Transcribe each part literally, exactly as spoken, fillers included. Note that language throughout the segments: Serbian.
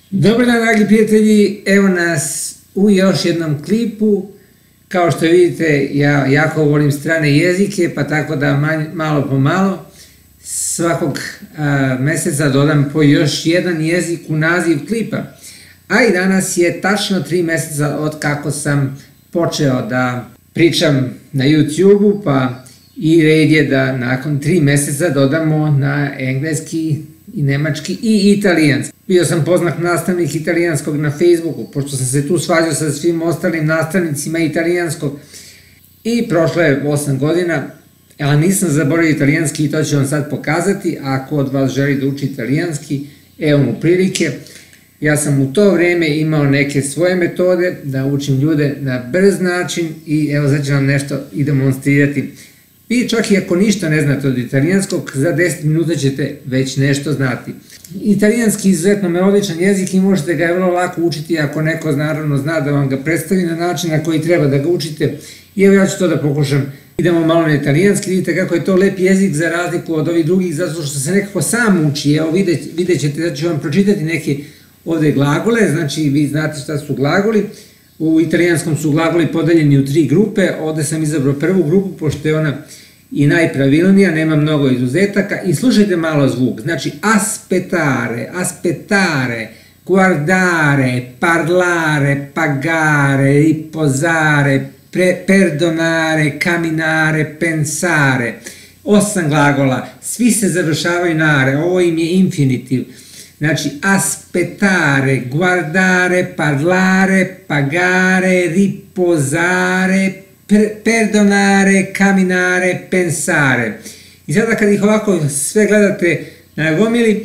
Dobar dan, dragi prijatelji, evo nas u još jednom klipu. Kao što vidite, ja jako volim strane jezike, pa tako da malo po malo svakog meseca dodam po još jedan jezik u naziv klipa. A i danas je tačno tri meseca od kako sam počeo da pričam na YouTube-u, pa i red je da nakon tri meseca dodamo na engleski i nemački i italijanski. Bio sam poznat nastavnik italijanskog na Facebooku, pošto sam se tu svađao sa svim ostalim nastavnicima italijanskog i prošlo je osam godina, ali nisam zaboravio italijanski i to ću vam sad pokazati. Ako od vas želi da uči italijanski, evo mu prilike. Ja sam u to vreme imao neke svoje metode da učim ljude na brz način i evo sad ću vam nešto i demonstrirati. Vi čak i ako ništa ne znate od italijanskog, za deset minuta ćete već nešto znati. Italijanski je izuzetno melodičan jezik i možete ga vrlo lako učiti ako neko naravno zna da vam ga predstavi na način na koji treba da ga učite. I evo ja ću to da pokušam. Idemo malo na italijanski, vidite kako je to lep jezik za razliku od ovih drugih, zato što se nekako sam uči. Evo vidjet ćete da ću vam pročitati neke ovde glagole, znači vi znate šta su glagoli. U italijanskom su glagoli podeljeni u tri grupe, ovde sam izabrao prvu grupu, pošto je ona i najpravilnija, nema mnogo izuzetaka. I slušajte malo zvuk, znači aspettare, aspettare, guardare, parlare, pagare, riposare, perdonare, camminare, pensare. Osam glagola, svi se završavaju na are, ovo im je infinitiv. Znači, aspettare, guardare, parlare, pagare, riposare, perdonare, camminare, pensare. I sada kad ih ovako sve gledate na gomili,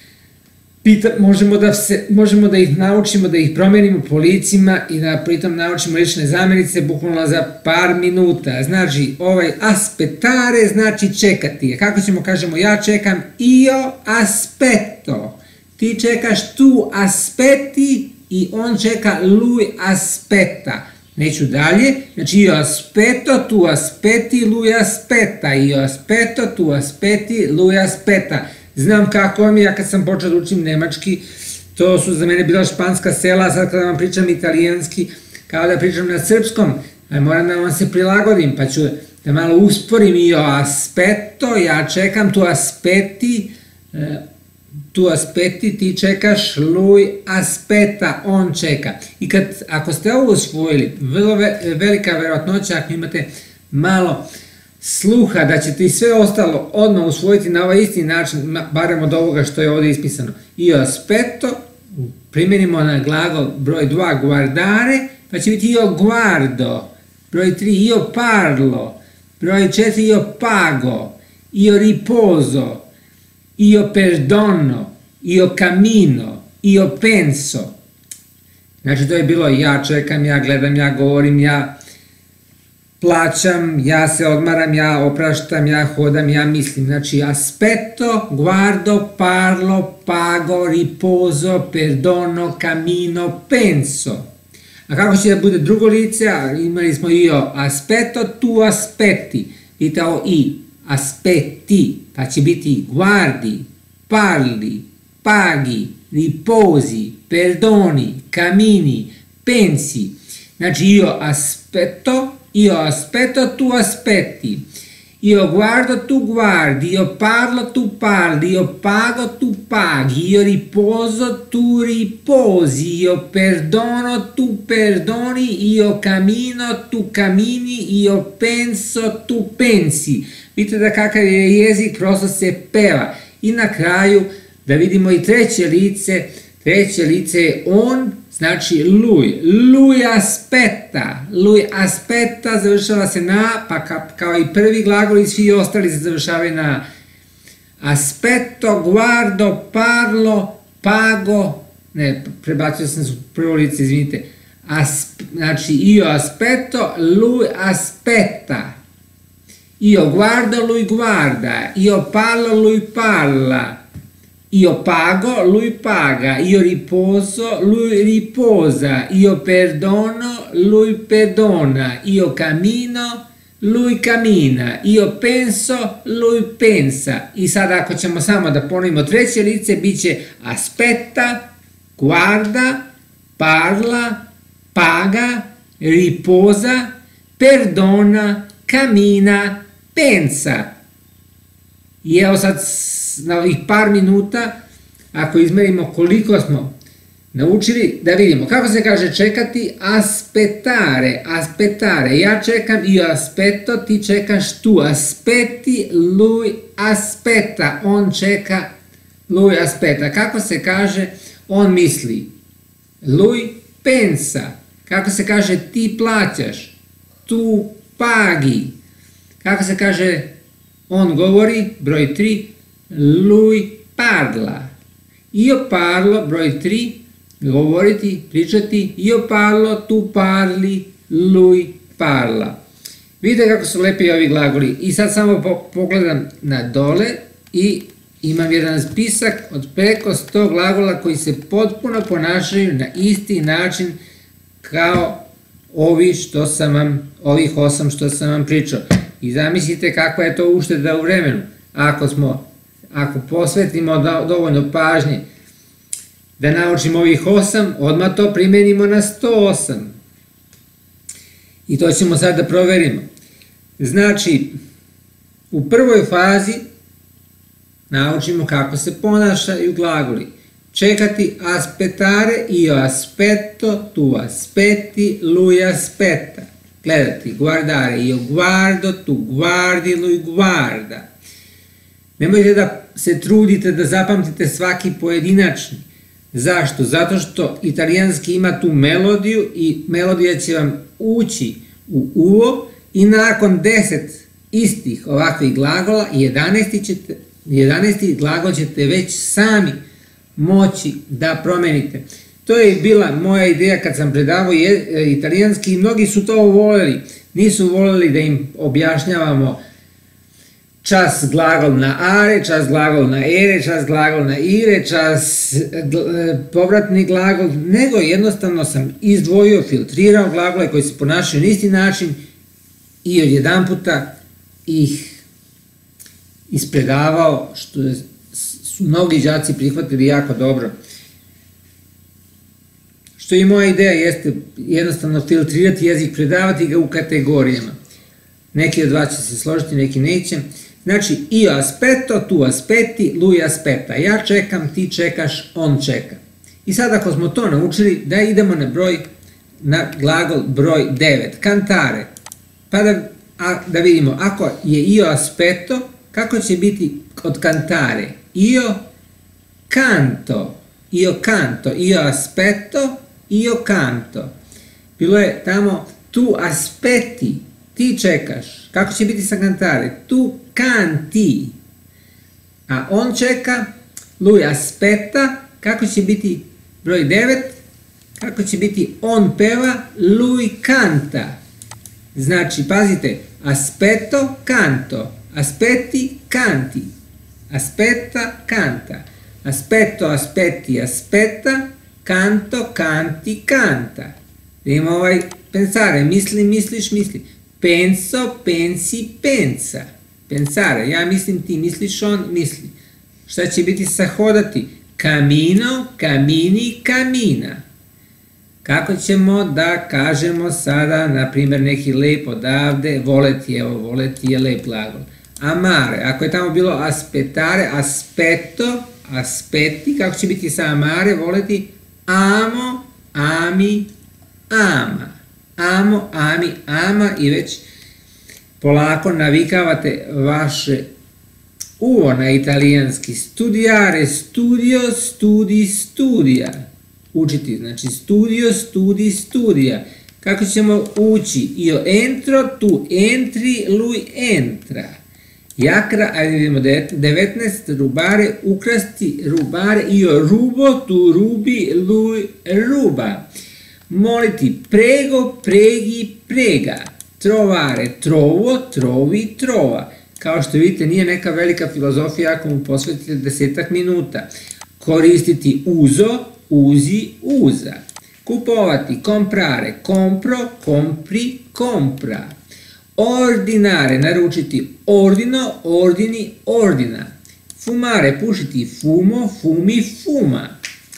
možemo da ih naučimo, da ih promenimo po licima i da pritom naučimo lične zamenice bukvalno za par minuta. Znači, ovaj aspettare znači čekati. Kako ćemo kažemo, ja čekam, io aspetto. Ti čekaš, tu aspetti i on čeka, lui aspetta. Neću dalje, znači io aspetto, tu aspetti, lui aspetta, io aspetto, tu aspetti, lui aspetta. Znam kako mi, ja kad sam počeo da učim nemački, to su za mene bila španska sela, sad kada vam pričam italijanski, kao da pričam na srpskom, moram da vam se prilagodim, pa ću da malo usporim, io aspetto, ja čekam, tu aspetti, tu aspetti, ti čekaš, lui aspetta, on čeka. I kad, ako ste ovo usvojili, vrlo velika verovatnoća, ako imate malo sluha, da ćete i sve ostalo odmah usvojiti na ovaj isti način, barem od ovoga što je ovdje ispisano. Io aspetto, primjenimo na glagol broj dva, guardare, pa će biti io guardo, broj tri, io parlo, broj četiri, io pago, io riposo, io perdono, io cammino, io penso. Znači to je bilo ja čekam, ja gledam, ja govorim, ja plaćam, ja se odmaram, ja opraštam, ja hodam, ja mislim. Znači aspetto, guardo, parlo, pago, riposo, perdono, cammino, penso. A kako će da bude drugo lice? Imali smo io aspetto, tu aspetti. Vidite ovo i. Aspetti, pa će biti guardi, parli, paghi, riposi, perdoni, cammini, pensi. Znači io aspetto, io aspetto, tu aspetti. Io guardo, tu guardi, io parlo, tu parli, io pago, tu paghi, io riposo, tu riposi, io perdono, tu perdoni, io cammino, tu cammini, io penso, tu pensi. Vidite da kakav je jezik, prosto se peva. I na kraju da vidimo i treće lice, treće lice je on, znači lui, lui aspetta, lui aspetta završava se na, pa kao i prvi glagol i svi ostali se završavaju na aspetto, guardo, parlo, pago, ne, prebacio sam se u prvo lice, izvinite, znači io aspetto, lui aspetta. Io guardo, lui guarda, io parlo, lui parla, io pago, lui paga, io riposo, lui riposa, io perdono, lui perdona, io cammino, lui cammina, io penso, lui pensa. I sad ako ćemo samo da ponovimo treće lice, bit će aspetta, guarda, parla, paga, riposa, perdona, cammina, pensa. I evo sad na ovih par minuta, ako izmerimo koliko smo naučili, da vidimo kako se kaže čekati. Aspettare, aspettare, ja čekam, io aspetto, ti čekaš, tu aspetti, lui aspetta, on čeka, lui aspetta. Kako se kaže on misli? Lui pensa. Kako se kaže ti plaćaš? Tu paghi. Kako se kaže on govori? Broj tri, lui parla. Io parlo, broj tri, govoriti, pričati, io parlo, tu parli, lui parla. Vidite kako su lepi ovi glagoli. I sad samo pogledam na dole i imam jedan spisak od preko sto glagola koji se potpuno ponašaju na isti način kao ovi što sam vam, ovih osam što sam vam pričao. I zamislite kakva je to ušteda u vremenu. Ako smo, ako posvetimo dovoljno pažnje da naučimo ovih osam, odmah to primenimo na sto osam. I to ćemo sad da proverimo. Znači, u prvoj fazi naučimo kako se ponašaju glagoli. Čekati, aspettare, io aspetto, tu aspetti, lui aspetta. Gledati, guardare, io guardo, tu guardi, lui guarda. Nemojte da se trudite da zapamtite svaki pojedinačni. Zašto? Zato što italijanski ima tu melodiju i melodija će vam ući u uvo i nakon deset istih ovakvih glagola jedanaesti glagol ćete već sami moći da promenite. To je bila moja ideja kad sam predavao italijanski i mnogi su to voljeli. Nisu voljeli da im objašnjavamo čas glagol na are, čas glagol na ere, čas glagol na ire, čas povratni glagol, nego jednostavno sam izdvojio, filtrirao glagole koji se ponašaju na isti način i odjedan puta ih ispredavao, što su mnogi đaci prihvatili jako dobro. Što i moja ideja jeste jednostavno filtrirati jezik, predavati ga u kategorijama. Neki od vas će se složiti, neki neće. Znači, io aspetto, tu aspetti, lui aspetta. Ja čekam, ti čekaš, on čeka. I sad ako smo to naučili, da idemo na broj, na glagol broj devet, cantare. Pa da, a, da vidimo, ako je io aspetto, kako će biti od cantare? Io canto, io canto, io aspetto, io canto. Bilo je tamo tu aspetti, ti čekaš. Kako će biti sa cantare? Tu canti. A on čeka, lui aspetta, kako će biti broj devet? Kako će biti on peva, lui canta. Znači, pazite, aspetto, canto, aspetti, canti, aspetta, canta, aspetto, aspetti, aspetta, canto, canti, canta. Idemo ovaj pensare, misli, misliš, misli. Penso, pensi, pensa. Pensare, ja mislim, ti misliš, on misli. Šta će biti sa hodati? Camino, camini, camina. Kako ćemo da kažemo sada, na primjer, neki lep odavde, voleti, evo, voleti je lep glagol. Amare, ako je tamo bilo aspettare, aspetto, aspetti, kako će biti sa amare, voleti? Amo, ami, ama. Amo, ami, ama i već polako navikavate vaše uvo na italijanski. Studiare, studio, studi, studija. Učiti, znači studio, studi, studija. Kako ćemo ući? Io entro, tu entri, lui entra. Jakra, ajde vidimo devetnaest, rubare, ukrasti, rubare, io rubo, tu rubi, lui ruba. Moliti, prego, preghi, prega. Trovare, trovo, trovi, trova. Kao što vidite, nije neka velika filozofija ako mu posvetite desetak minuta. Koristiti uzo, uzi, uza. Kupovati, comprare, compro, compri, compra. Ordinare, naručiti, ordino, ordini, ordina. Fumare, pušiti, fumo, fumi, fuma.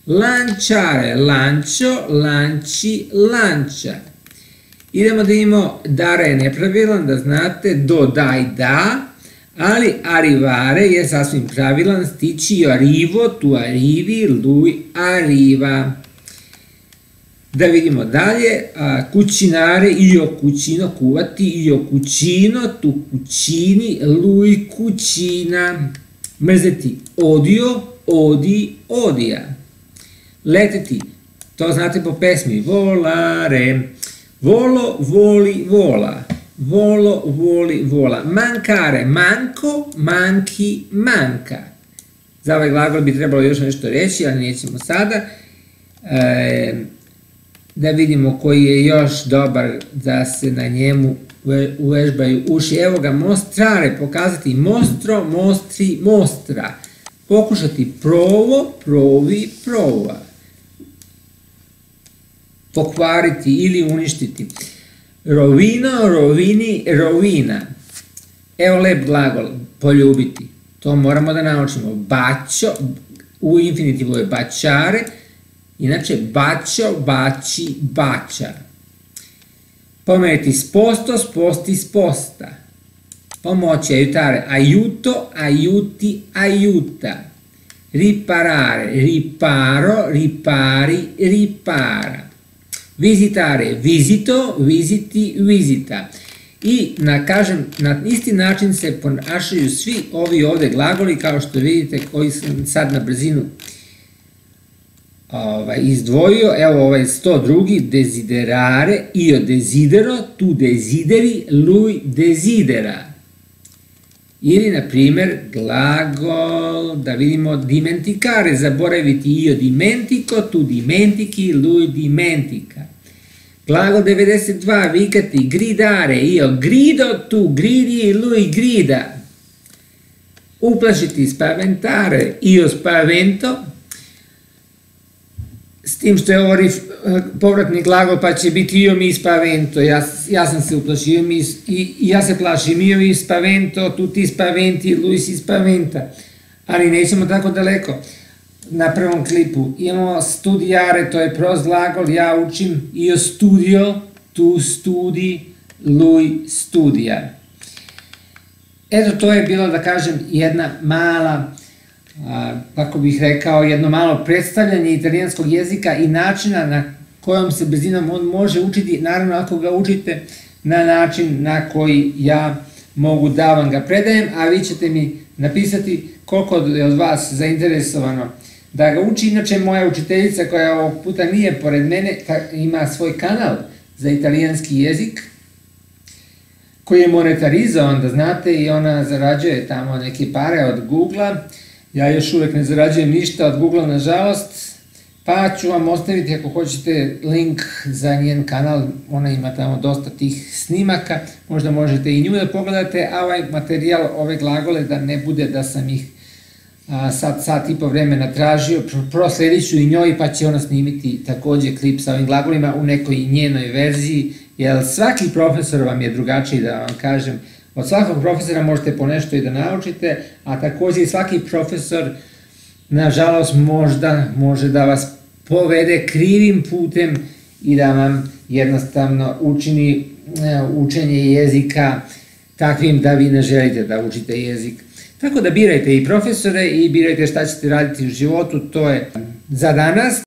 Lanciare, lancio, lanci, lancia. Idemo da imamo dare je nepravilan, da znate, do, daj, da, ali arrivare je sasvim pravilan, stići, io arrivo, tu arrivi, lui arriva. Da vidimo dalje, cucinare, io cucino, kuvati, io cucino, tu cucini, lui cucina. Mrzeti, odio, odi, odija. Leteti, to znate po pesmi, volare. Volo, voli, vola. Volo, voli, vola. Mancare, manco, manchi, manca. Za ovaj glagol bi trebalo još nešto reći, ali nećemo sada. E, da vidimo koji je još dobar da se na njemu uvežbaju uši. Evo ga, mostrare, pokazati mostro, mostri, mostra. Pokušati provo, provi, prova. Pokvariti ili uništiti. Rovino, rovini, rovina. Evo lep glagol, poljubiti. To moramo da naučimo. Bacio, u infinitivu je baciare, inače bacio, baci, bacia. Pomeriti sposto, sposti, sposta. Pomoći, aiutare, aiuto, aiuti, aiuta. Riparare, riparo, ripari, ripara. Visitare, visito, visiti, visita. I, na, kažem, na isti način se ponašaju svi ovi ovde glagoli, kao što vidite, koji sam sad na brzinu ovaj, izdvojio. Evo ovaj sto drugi, desiderare, io desidero, tu desideri, lui desidera. Ili, na primer, glagol, da vidimo, dimenticare, zaboraviti, io dimentico, tu dimentichi, lui dimentica. Glagol devedeset dva, vikati, gridare, io grido, tu gridi, lui grida. Uplašiti, spaventare, io spavento, s tim što je ovo povratni glagol, pa će biti io mi spavento, ja, ja sam se uplašio mi, i, i ja se plašim, io mi spavento, tu ti spaventi, lui si spaventa, ali nećemo tako daleko. Na prvom klipu imamo studiare, to je prost glagol, ja učim, io studio, tu studi, lui studija. Eto, to je bilo, da kažem, jedna mala, a, kako bih rekao, jedno malo predstavljanje italijanskog jezika i načina na kojom se brzinom on može učiti, naravno ako ga učite na način na koji ja mogu da vam ga predajem, a vi ćete mi napisati koliko je od vas zainteresovano da ga uči. Inače, moja učiteljica koja ovog puta nije pored mene, ima svoj kanal za italijanski jezik, koji je monetarizovan, da znate, i ona zarađuje tamo neke pare od Google-a. Ja još uvek ne zarađujem ništa od Google-a, nažalost, pa ću vam ostaviti ako hoćete link za njen kanal, ona ima tamo dosta tih snimaka, možda možete i nju da pogledate, a ovaj materijal, ove glagole, da ne bude da sam ih a, sad sat i po vremena tražio, prosledit ću i njoj, pa će ona snimiti takođe klip sa ovim glagolima u nekoj njenoj verziji, jer svaki profesor vam je drugačiji, da vam kažem. Od svakog profesora možete po nešto i da naučite, a takođe i svaki profesor, nažalost, možda može da vas povede krivim putem i da vam jednostavno učini učenje jezika takvim da vi ne želite da učite jezik. Tako da birajte i profesore i birajte šta ćete raditi u životu, to je za danas.